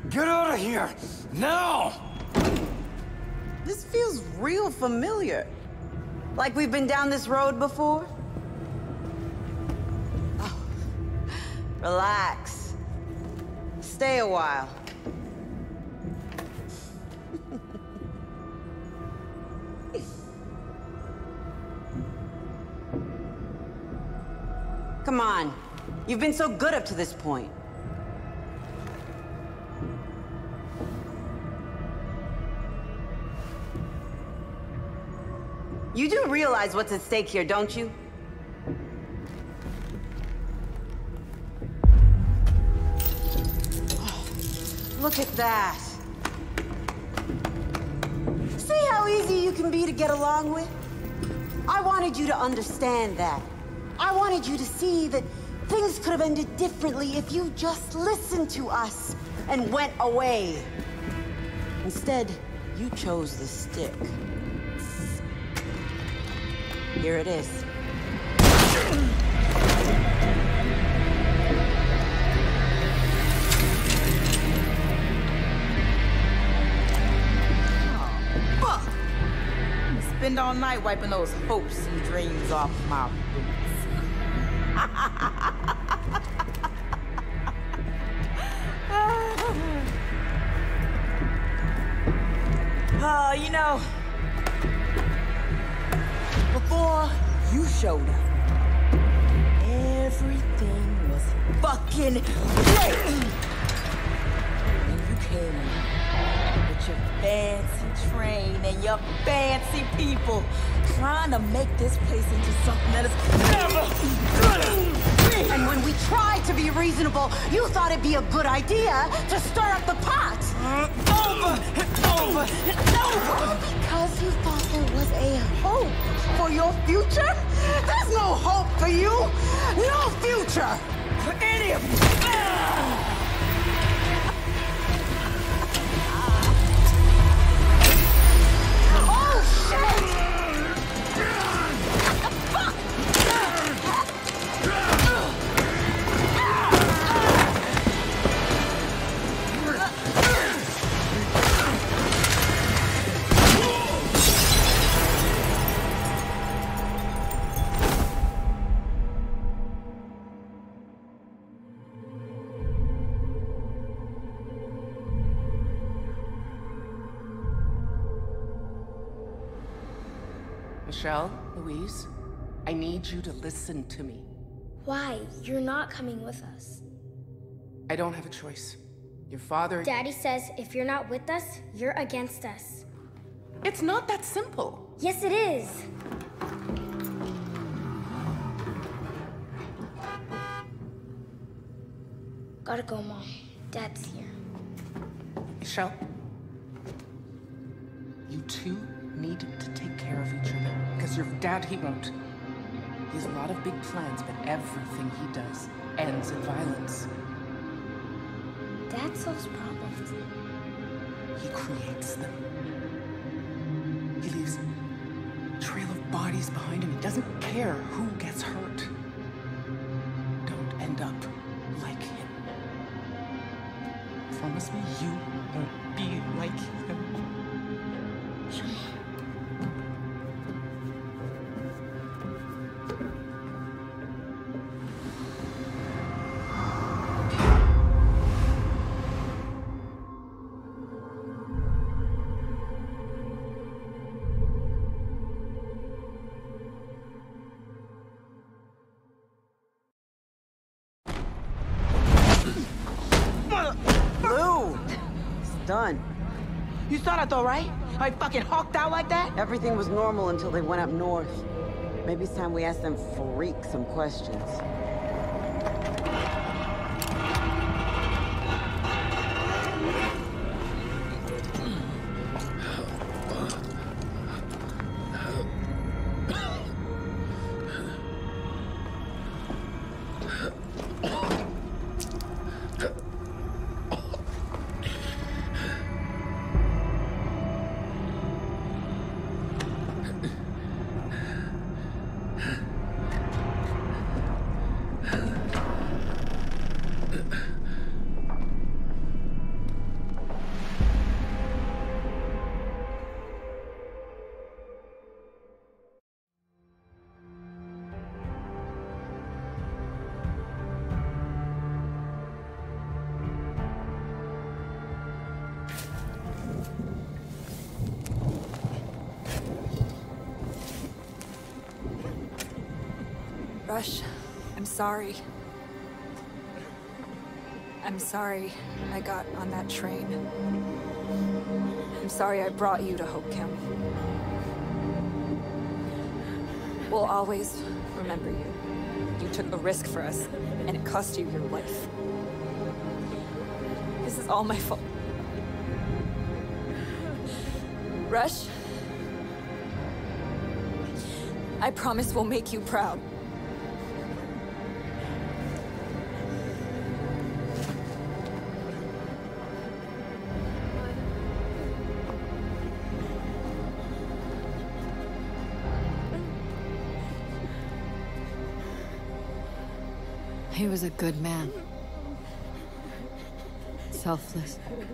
Get out of here! Now! This feels real familiar. Like we've been down this road before? Oh. Relax. Stay a while. Come on. You've been so good up to this point. You do realize what's at stake here, don't you? Oh, look at that. See how easy you can be to get along with? I wanted you to understand that. I wanted you to see that things could have ended differently if you just listened to us and went away. Instead, you chose the stick. Here it is. Fuck! I'm gonna spend all night wiping those hopes and dreams off my boots. You know, before you showed up, everything was fucking great. And you came in with your fancy train and your fancy people, trying to make this place into something that is never gonna be. And when we tried to be reasonable, you thought it'd be a good idea to stir up the pot. Over and over and over. Because you thought there was a hope for your future? There's no hope for you. No future. For any of you. Oh, shit! Michelle, Louise, I need you to listen to me. Why? You're not coming with us. I don't have a choice. Your father... Daddy says if you're not with us, you're against us. It's not that simple. Yes, it is. Gotta go, Mom. Dad's here. Michelle, you two need to take care of each other. Because your dad, he won't. He has a lot of big plans, but everything he does ends in violence. Dad solves problems. He creates them. He leaves a trail of bodies behind him. He doesn't care who gets hurt. Don't end up like him. Promise me you won't be like him. Done. You saw that though, right? How he fucking hawked out like that? Everything was normal until they went up north. Maybe it's time we ask them freak some questions. Rush, I'm sorry. I'm sorry I got on that train. I'm sorry I brought you to Hope County. We'll always remember you. You took a risk for us, and it cost you your life. This is all my fault. Rush, I promise we'll make you proud. He was a good man. Selfless.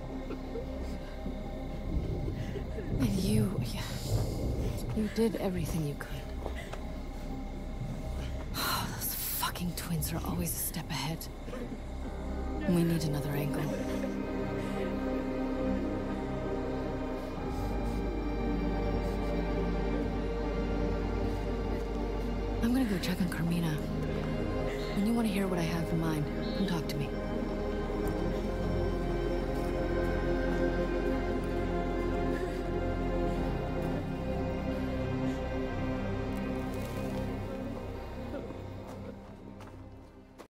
And you did everything you could. Oh, those fucking twins are always a step ahead. We need another angle. I'm gonna go check on Carmina. When you want to hear what I have in mind, come talk to me.